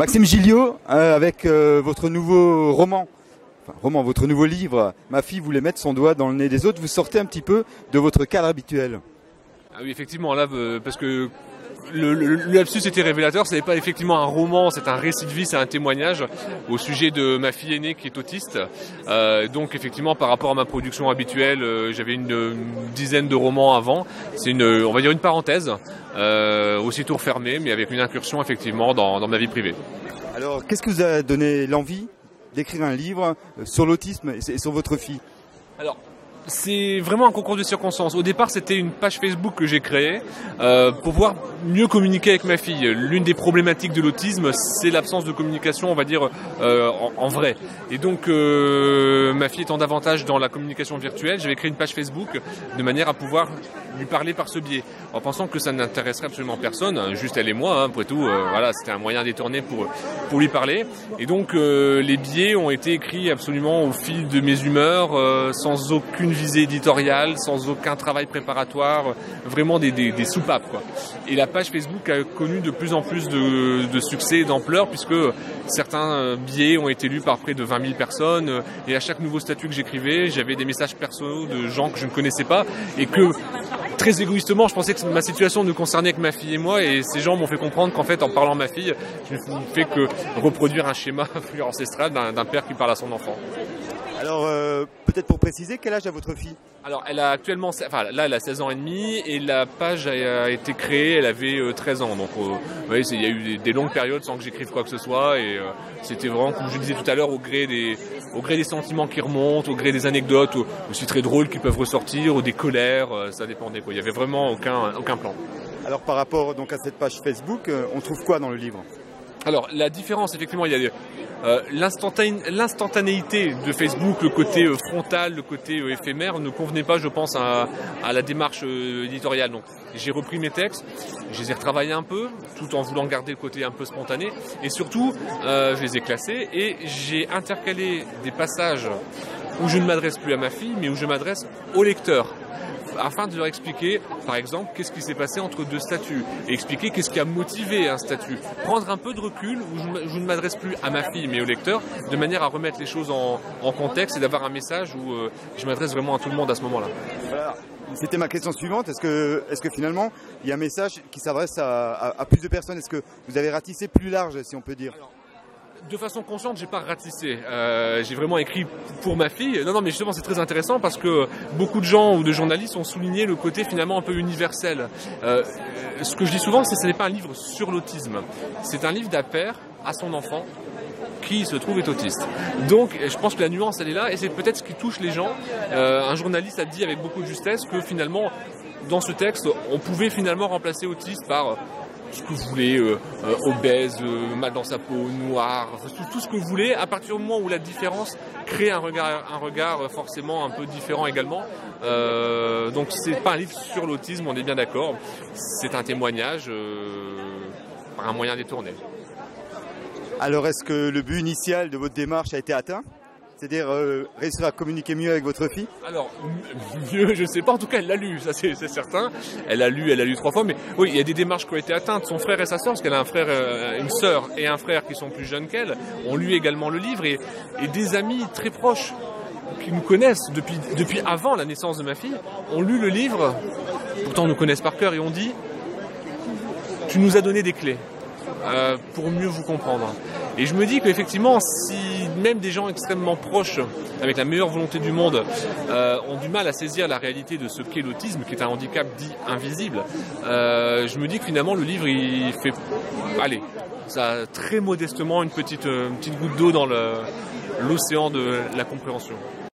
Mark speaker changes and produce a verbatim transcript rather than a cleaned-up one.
Speaker 1: Maxime Gilliot, euh, avec euh, votre nouveau roman, enfin roman, votre nouveau livre, Ma fille voulait mettre son doigt dans le nez des autres, vous sortez un petit peu de votre cadre habituel.
Speaker 2: Ah oui, effectivement, là, euh, parce que le, le, le lapsus était révélateur, ce n'est pas effectivement un roman, c'est un récit de vie, c'est un témoignage au sujet de ma fille aînée qui est autiste. Euh, donc effectivement, par rapport à ma production habituelle, euh, j'avais une, une dizaine de romans avant. C'est une, on va dire une parenthèse, euh, aussitôt refermée, mais avec une incursion effectivement dans, dans ma vie privée.
Speaker 1: Alors, qu'est-ce qui vous a donné l'envie d'écrire un livre sur l'autisme et sur votre fille?
Speaker 2: Alors, c'est vraiment un concours de circonstances. Au départ, c'était une page Facebook que j'ai créée euh, pour pouvoir mieux communiquer avec ma fille. L'une des problématiques de l'autisme, c'est l'absence de communication, on va dire, euh, en, en vrai. Et donc, euh, ma fille étant davantage dans la communication virtuelle, j'avais créé une page Facebook de manière à pouvoir lui parler par ce biais, en pensant que ça n'intéresserait absolument personne, juste elle et moi, hein, après tout, euh, voilà, c'était un moyen détourné pour, pour lui parler. Et donc, euh, les biais ont été écrits absolument au fil de mes humeurs, euh, sans aucune visée éditoriale, sans aucun travail préparatoire, vraiment des, des, des soupapes, quoi. Et la page Facebook a connu de plus en plus de, de succès et d'ampleur, puisque certains billets ont été lus par près de vingt mille personnes, et à chaque nouveau statut que j'écrivais, j'avais des messages personnels de gens que je ne connaissais pas, et que, très égoïstement, je pensais que ma situation ne concernait que ma fille et moi, et ces gens m'ont fait comprendre qu'en fait, en parlant à ma fille, je ne fais que reproduire un schéma plus ancestral d'un, d'un père qui parle à son enfant.
Speaker 1: Alors, euh, peut-être pour préciser, quel âge a votre fille?
Speaker 2: Alors, elle a actuellement, enfin là, elle a seize ans et demi, et la page a été créée, elle avait treize ans. Donc, euh, vous voyez, il y a eu des, des longues périodes sans que j'écrive quoi que ce soit, et euh, c'était vraiment, comme je disais tout à l'heure, au gré des, au gré des sentiments qui remontent, au gré des anecdotes aussi très drôles qui peuvent ressortir, ou des colères, euh, ça dépendait, quoi. Il y avait vraiment aucun, aucun plan.
Speaker 1: Alors, par rapport donc à cette page Facebook, euh, on trouve quoi dans le livre?
Speaker 2: Alors, la différence, effectivement, il y a euh, l'instantané, l'instantanéité de Facebook, le côté euh, frontal, le côté euh, éphémère, ne convenait pas, je pense, à, à la démarche euh, éditoriale. Donc, j'ai repris mes textes, je les ai retravaillés un peu, tout en voulant garder le côté un peu spontané, et surtout, euh, je les ai classés, et j'ai intercalé des passages où je ne m'adresse plus à ma fille, mais où je m'adresse au lecteur, afin de leur expliquer, par exemple, qu'est-ce qui s'est passé entre deux statuts, et expliquer qu'est-ce qui a motivé un statut. Prendre un peu de recul, où je ne m'adresse plus à ma fille, mais au lecteur, de manière à remettre les choses en, en contexte et d'avoir un message où euh, je m'adresse vraiment à tout le monde à ce moment-là.
Speaker 1: Voilà. C'était ma question suivante. Est-ce que, est-ce que finalement, il y a un message qui s'adresse à, à, à plus de personnes? Est-ce que vous avez ratissé plus large, si on peut dire?
Speaker 2: Alors, de façon consciente, j'ai pas ratissé. Euh, j'ai vraiment écrit pour ma fille. Non, non, mais justement, c'est très intéressant parce que beaucoup de gens ou de journalistes ont souligné le côté finalement un peu universel. Euh, ce que je dis souvent, c'est que ce n'est pas un livre sur l'autisme. C'est un livre d'un père à son enfant qui se trouve est autiste. Donc, je pense que la nuance, elle est là, et c'est peut-être ce qui touche les gens. Euh, un journaliste a dit avec beaucoup de justesse que finalement, dans ce texte, on pouvait finalement remplacer autiste par ce que vous voulez, euh, euh, obèse, euh, mal dans sa peau, noir, tout, tout ce que vous voulez, à partir du moment où la différence crée un regard, un regard forcément un peu différent également. Euh, donc c'est pas un livre sur l'autisme, on est bien d'accord, c'est un témoignage euh, par un moyen détourné.
Speaker 1: Alors est-ce que le but initial de votre démarche a été atteint ? C'est-à-dire euh, réussir à communiquer mieux avec votre fille?
Speaker 2: Alors, mieux, je ne sais pas, en tout cas elle l'a lu, ça c'est, c'est certain. Elle a lu, elle a lu trois fois, mais oui, il y a des démarches qui ont été atteintes. Son frère et sa sœur, parce qu'elle a un frère, euh, une sœur et un frère qui sont plus jeunes qu'elle, ont lu également le livre, et, et des amis très proches qui nous connaissent depuis, depuis avant la naissance de ma fille, ont lu le livre, pourtant nous connaissent par cœur, et ont dit « Tu nous as donné des clés euh, pour mieux vous comprendre ». Et je me dis qu'effectivement, si même des gens extrêmement proches, avec la meilleure volonté du monde, euh, ont du mal à saisir la réalité de ce qu'est l'autisme, qui est un handicap dit invisible, euh, je me dis que finalement le livre, il fait, allez, ça très modestement une petite, une petite goutte d'eau dans le, l'océan de la compréhension.